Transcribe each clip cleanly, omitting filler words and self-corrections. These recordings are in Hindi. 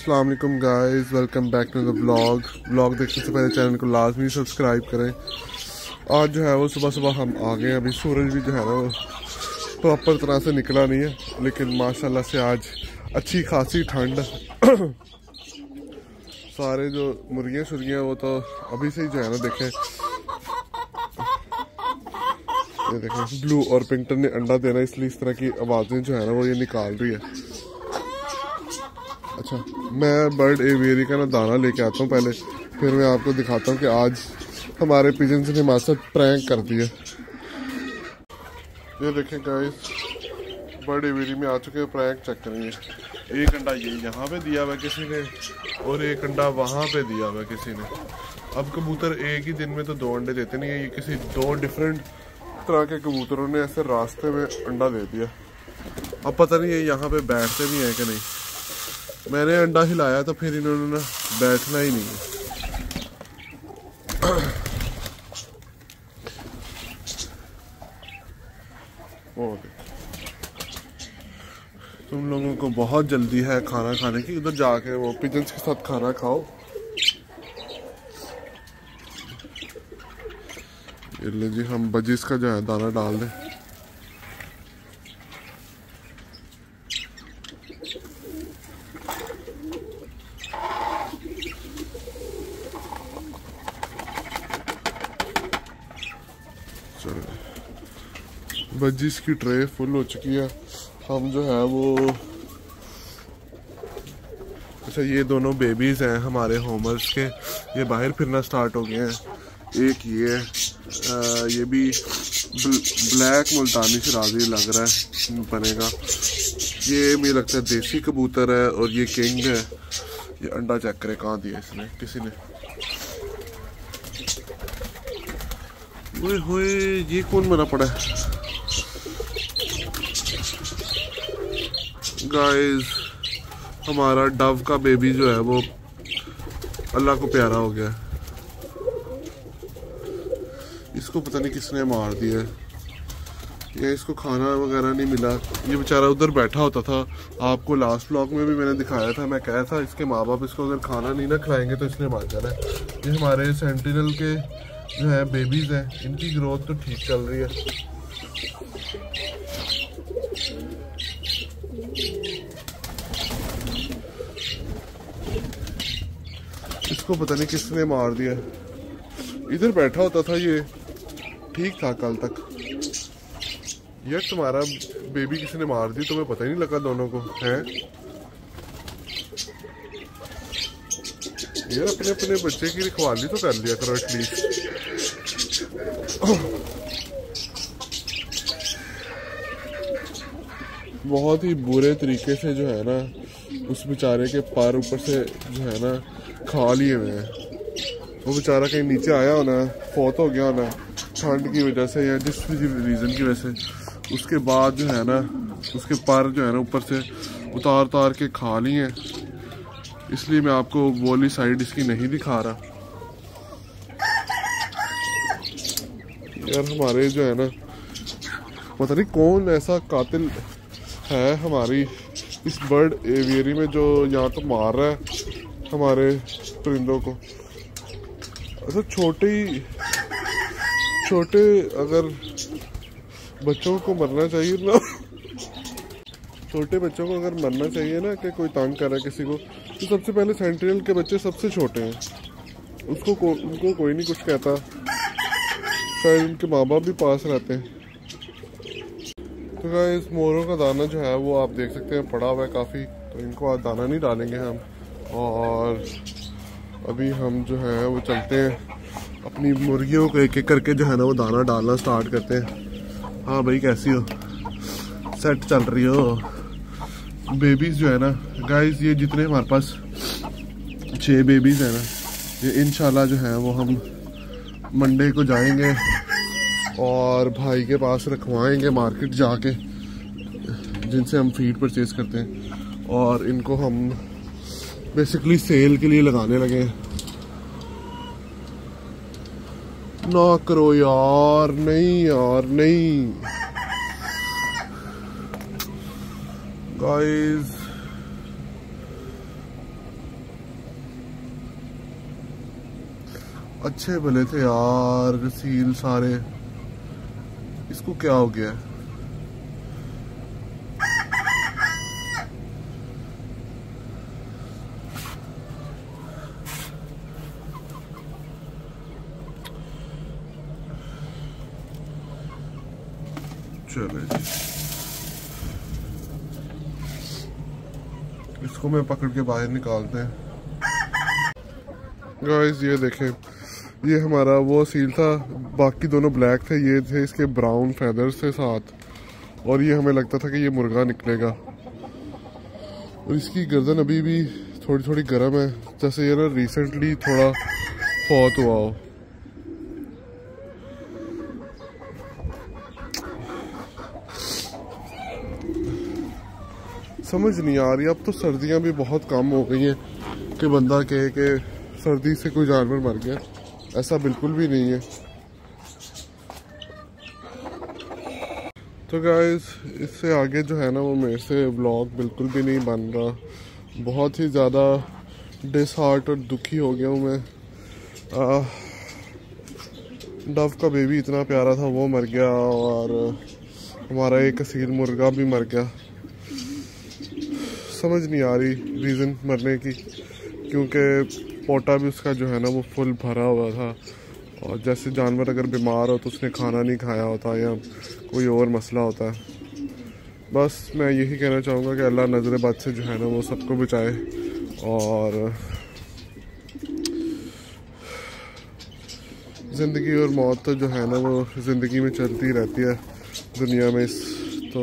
अस्सलाम वालेकुम guys, welcome back to the vlog देखने से पहले चैनल को लाजमी सब्सक्राइब करें। आज जो है वो सुबह सुबह हम आ गए। अभी सूरज भी जो है ना वो प्रॉपर तरह से निकला नहीं है, लेकिन माशाल्लाह से आज अच्छी खासी ठंड सारे जो मुर्गियाँ शुर्गियाँ वो तो अभी से ही जो है ना देखें, ये देखें ब्लू और पिंकटन ने अंडा देना, इसलिए इस तरह की आवाज़ें जो है ना वो ये निकाल रही है। अच्छा, मैं बर्ड एवियरी का ना दाना लेके आता हूँ पहले, फिर मैं आपको दिखाता हूँ कि आज हमारे पिजन्स ने हमारे साथ प्रैंक कर दिया। ये देखें गाइस, बर्ड एवियरी में आ चुके हैं, प्रैंक चेक करेंगे। एक अंडा ये यहाँ पे दिया हुआ किसी ने और एक अंडा वहाँ पे दिया हुआ किसी ने। अब कबूतर एक ही दिन में तो 2 अंडे देते नहीं है, ये किसी 2 डिफरेंट तरह के कबूतरों ने ऐसे रास्ते में अंडा दे दिया। अब पता नहीं ये यहाँ पे बैठते भी हैं कि नहीं। मैंने अंडा हिलाया तो फिर इन्होंने ना बैठना ही नहीं है। तुम लोगों को बहुत जल्दी है खाना खाने की, उधर जाके वो पिजन्स के साथ खाना खाओ। ये जी हम बजिस का जो है दाना डाल दें। बजिस की ट्रे फुल हो चुकी है। हम जो है वो अच्छा, ये दोनों बेबीज हैं हमारे होमर्स के, ये बाहर फिरना स्टार्ट हो गए हैं। एक ये भी ब्लैक मुल्तानी शराजी लग रहा है बनेगा। ये मुझे लगता है देसी कबूतर है और ये किंग है। ये अंडा चेक करे कहाँ दिया इसने, किसी ने। ओए होए, ये कौन बना पड़ा है गाइस। हमारा डव का बेबी जो है वो अल्लाह को प्यारा हो गया। इसको पता नहीं किसने मार दिया या इसको खाना वगैरह नहीं मिला। ये बेचारा उधर बैठा होता था, आपको लास्ट व्लॉग में भी मैंने दिखाया था। मैं कहा था इसके माँ बाप इसको अगर खाना नहीं ना खिलाएंगे तो इसने मार जाना है। ये हमारे सेंटिनल के जो है बेबीज हैं, इनकी ग्रोथ तो ठीक चल रही है। इसको पता नहीं किसने मार दिया। इधर बैठा होता था, ये ठीक था कल तक। यार तुम्हारा बेबी किसने मार दी, तुम्हें पता ही नहीं लगा दोनों को है। यार अपने अपने बच्चे की रखवाली तो कर लिया करो एटलीस्ट। बहुत ही बुरे तरीके से जो है ना उस बेचारे के पैर ऊपर से जो है ना खा लिए हुए हैं। वो बेचारा कहीं नीचे आया होना, फौत हो गया होना ठंड की वजह से या जिस भी रीज़न की वजह से। उसके बाद जो है ना उसके पैर जो है ना ऊपर से उतार उतार के खा लिए हैं। इसलिए मैं आपको वो वाली साइड इसकी नहीं दिखा रहा। यार हमारे जो है ना पता नहीं कौन ऐसा कातिल है हमारी इस बर्ड एवियरी में जो यहाँ तो मार रहा है हमारे परिंदों को। अच्छा, छोटे अगर बच्चों को मरना चाहिए ना छोटे बच्चों को अगर मरना चाहिए ना कि कोई तंग कर रहा है किसी को, तो सबसे पहले सेंटिनल के बच्चे सबसे छोटे हैं। उनको कोई नहीं कुछ कहता, शायद उनके माँ बाप भी पास रहते हैं। तो गाइस, मोरों का दाना जो है वो आप देख सकते हैं पड़ा हुआ है काफ़ी, तो इनको आज दाना नहीं डालेंगे हम। और अभी हम जो है वो चलते हैं अपनी मुर्गियों को एक एक करके जो है ना वो दाना डालना स्टार्ट करते हैं। हाँ भाई, कैसी हो? सेट चल रही हो? बेबीज़ जो है ना गाइस, ये जितने हमारे पास 6 बेबीज़ हैं ना, ये इंशाल्लाह जो है वो हम मंडे को जाएंगे और भाई के पास रखवाएंगे मार्केट जाके, जिनसे हम फीड परचेज करते हैं। और इनको हम बेसिकली सेल के लिए लगाने लगे हैं। ना करो यार, नहीं यार नहीं। गाइस अच्छे भले थे यार सील सारे, इसको क्या हो गया है? चलो इसको मैं पकड़ के बाहर निकालते हैं। गाइस ये देखें, ये हमारा वो सील था, बाकी दोनों ब्लैक थे, ये थे इसके ब्राउन फेदर्स थे साथ, और ये हमें लगता था कि ये मुर्गा निकलेगा। और इसकी गर्दन अभी भी थोड़ी थोड़ी गर्म है, जैसे ये ना रिसेंटली थोड़ा फौत हुआ हो। समझ नहीं आ रही, अब तो सर्दियां भी बहुत कम हो गई हैं कि बंदा कहे कि सर्दी से कोई जानवर मर गया, ऐसा बिल्कुल भी नहीं है। तो गाइस इससे आगे जो है ना वो मेरे से व्लॉग बिल्कुल भी नहीं बन रहा, बहुत ही ज़्यादा डिसहार्ट और दुखी हो गया हूँ मैं। डव का बेबी इतना प्यारा था वो मर गया, और हमारा एक असील मुर्गा भी मर गया। समझ नहीं आ रही रीज़न मरने की, क्योंकि पोटा भी उसका जो है ना वो फुल भरा हुआ था, और जैसे जानवर अगर बीमार हो तो उसने खाना नहीं खाया होता या कोई और मसला होता है। बस मैं यही कहना चाहूँगा कि अल्लाह नज़र बद से जो है ना वो सबको बचाए, और ज़िंदगी और मौत तो जो है ना वो ज़िंदगी में चलती रहती है दुनिया में। तो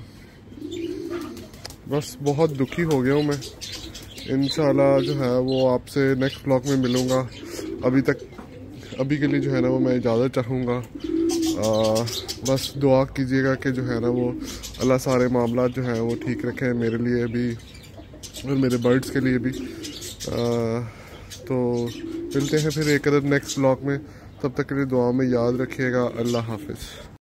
बस बहुत दुखी हो गया हूँ मैं। इंशाल्लाह जो है वो आपसे नेक्स्ट ब्लॉग में मिलूँगा। अभी के लिए जो है ना वो मैं इजाज़त चाहूँगा। बस दुआ कीजिएगा कि जो है ना वो अल्लाह सारे मामला जो हैं वो ठीक रखे मेरे लिए भी और मेरे बर्ड्स के लिए भी। तो मिलते हैं फिर एक अदर नेक्स्ट ब्लॉग में, तब तक के लिए दुआ में याद रखिएगा। अल्लाह हाफिज़।